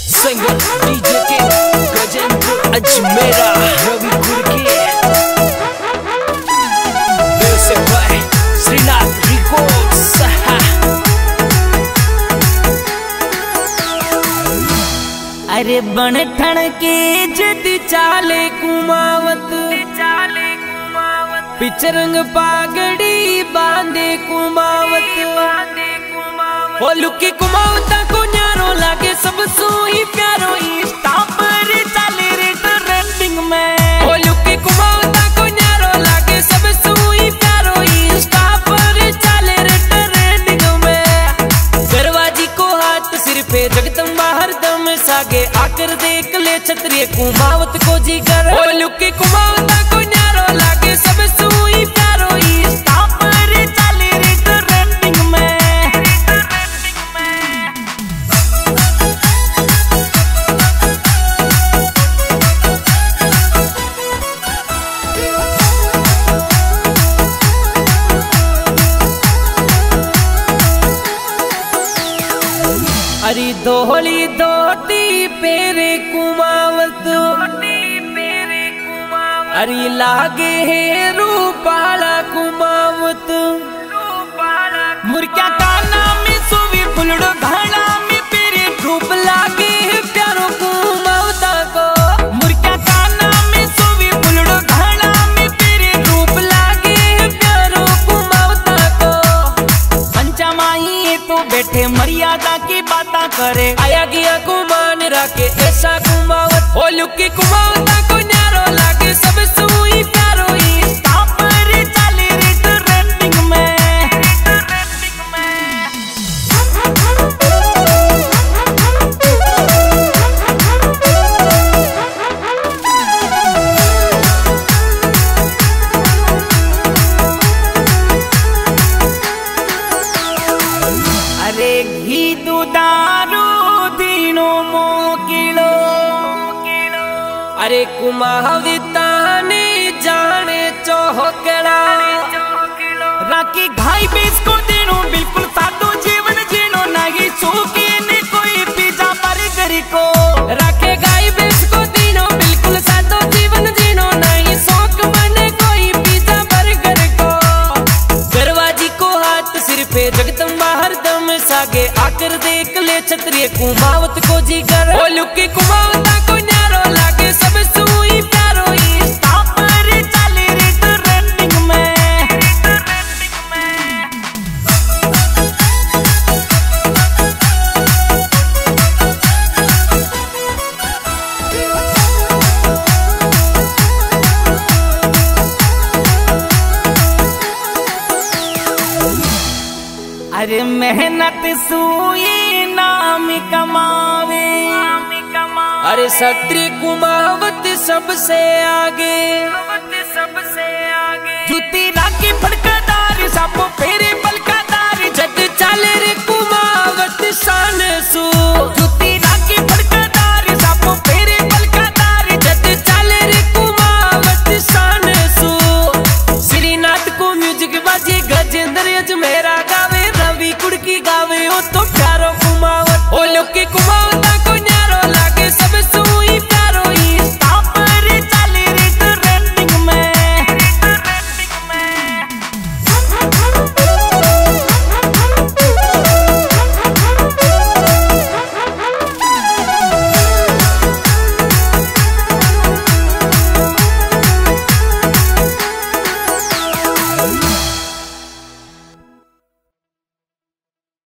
Singer DJ K Gajendra Ajmera Ravi Gurke music by Shrinath Records. अरे बन ठण के जदी चाले कुमावत पिचरंग पागड़ी बांधे कुमावत ओ लुकी कुमावता को न्यारो लागे सब सोई प्यारो इंस्टा पर चाले रे ट्रेंडिंग में। ओ लुकी कुमावता को न्यारो लागे सब सोई प्यारो इंस्टा पर चाले रे ट्रेंडिंग में। दरवाजी को हाथ सिर पे जगदम्बा हरदम सागे आकर देख ले छत्रिय कुमावत को जिगर। ओ लुकी कुमावता को न्यारो लागे सब सोई प्यारो इंस्टा पर चाले रे ट्रेंडिंग में। अरे दोहली दोती पेरे कुमावत अरे लागे है रूपाला कुमावत मुर्क्या काना में सोवी फुलड़ो घाना में पेरे धूप लागे है प्यारो कुमावता को। मुर्क्या काना में सोवी फुलड़ो घाना में पेरे धूप लागे है प्यारो कुमावता को। पंचमाही तो बैठे मर्यादा की बाता करे आया गया कुमान राके ऐसा कुमावत। ओ लुकी कुमावता को न्यारो लागे सब सुई प्यारो इंस्टा पर चाले रे ट्रेंडिंग में। अरे घी दुदारू दीनो मोकिलो अरे कुमावता ने जाने चौहकड़ा राखी घाई बीस को दिनों बिल्कुल सादो जीवन जीनो नहीं सूखी ने कोई पिज्जा बर्गर को। राखे घाई बीस को दिनों बिल्कुल सादो जीवन जीनो नहीं शौक मने कोई पिज्जा बर्गर को। दरवाजी को हाथ सिर पे जगदम्बा हरदम सागे आकर देख ले छत्रिय कुमावत को जिगर। ओ लुकी कुमावता को न्यारो लागे सब सुई प्यारो इंस्टा पर चाले रे ट्रेंडिंग में। अरे मेहनत सुई नाम कमावे अरे सत्री कुमावत सबसे आगे जुती राखी फड़कादार सापो फेरे पलकादार जग चाले रे